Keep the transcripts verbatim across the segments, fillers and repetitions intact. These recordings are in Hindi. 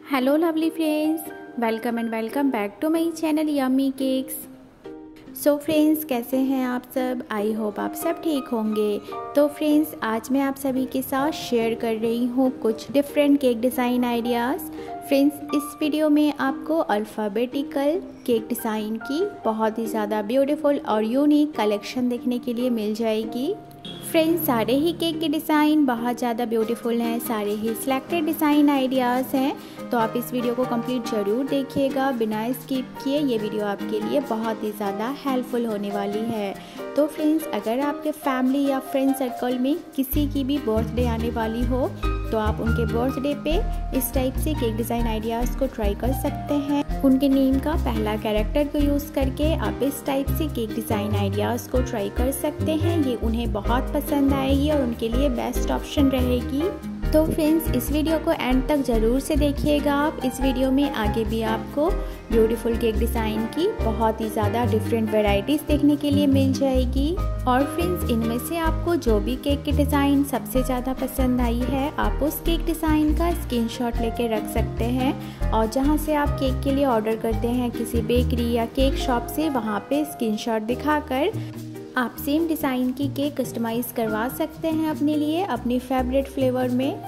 Hello lovely friends, welcome and welcome back to my channel yummy cakes. So friends, कैसे हैं आप सब? आई होप आप सब ठीक होंगे। तो फ्रेंड्स, आज मैं आप सभी के साथ शेयर कर रही हूँ कुछ different cake design ideas. Friends, इस वीडियो में आपको अल्फ़ाबेटिकल केक डिज़ाइन की बहुत ही ज़्यादा ब्यूटीफुल और यूनिक कलेक्शन देखने के लिए मिल जाएगी। फ्रेंड्स, सारे ही केक के डिज़ाइन बहुत ज़्यादा ब्यूटीफुल हैं, सारे ही सिलेक्टेड डिज़ाइन आइडियाज़ हैं। तो आप इस वीडियो को कंप्लीट ज़रूर देखिएगा बिना स्किप किए। ये वीडियो आपके लिए बहुत ही ज़्यादा हेल्पफुल होने वाली है। तो फ्रेंड्स, अगर आपके फैमिली या फ्रेंड सर्कल में किसी की भी बर्थडे आने वाली हो तो आप उनके बर्थडे पे इस टाइप से केक डिज़ाइन आइडियाज़ को ट्राई कर सकते हैं। उनके नेम का पहला कैरेक्टर को यूज़ करके आप इस टाइप से केक डिज़ाइन आइडियाज़ को ट्राई कर सकते हैं। ये उन्हें बहुत पसंद आएगी और उनके लिए बेस्ट ऑप्शन रहेगी। तो फ्रेंड्स, इस वीडियो को एंड तक ज़रूर से देखिएगा आप। इस वीडियो में आगे भी आपको ब्यूटीफुल केक डिज़ाइन की बहुत ही ज़्यादा डिफरेंट वैरायटीज़ देखने के लिए मिल जाएगी। और फ्रेंड्स, इनमें से आपको जो भी केक की डिज़ाइन सबसे ज़्यादा पसंद आई है, आप उस केक डिज़ाइन का स्क्रीनशॉट लेके रख सकते हैं। और जहां से आप केक के लिए ऑर्डर करते हैं किसी बेकरी या केक शॉप से, वहां पे स्क्रीनशॉट दिखाकर आप सेम डिज़ाइन की केक कस्टमाइज़ करवा सकते हैं अपने लिए, अपनी फेवरेट फ्लेवर में।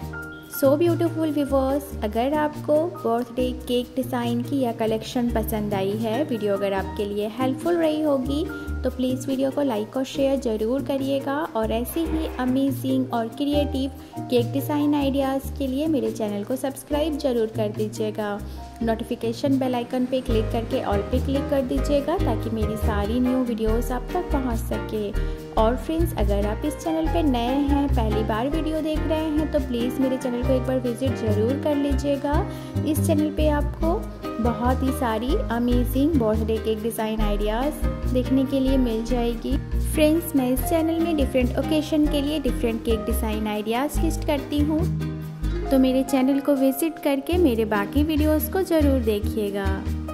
सो ब्यूटीफुल व्यूअर्स, अगर आपको बर्थडे केक डिज़ाइन की यह कलेक्शन पसंद आई है, वीडियो अगर आपके लिए हेल्पफुल रही होगी, तो प्लीज़ वीडियो को लाइक और शेयर ज़रूर करिएगा। और ऐसे ही अमेजिंग और क्रिएटिव केक डिज़ाइन आइडियाज़ के लिए मेरे चैनल को सब्सक्राइब ज़रूर कर दीजिएगा। नोटिफिकेशन बेल आइकन पे क्लिक करके ऑल पे क्लिक कर दीजिएगा ताकि मेरी सारी न्यू वीडियोस आप तक पहुंच सके। और फ्रेंड्स, अगर आप इस चैनल पे नए हैं, पहली बार वीडियो देख रहे हैं, तो प्लीज़ मेरे चैनल को एक बार विजिट ज़रूर कर लीजिएगा। इस चैनल पे आपको बहुत ही सारी amazing birthday cake design ideas देखने के लिए मिल जाएगी। फ्रेंड्स, मैं इस चैनल में डिफरेंट ओकेशन के लिए different cake design ideas list करती हूँ, तो मेरे चैनल को विजिट करके मेरे बाकी वीडियोस को ज़रूर देखिएगा।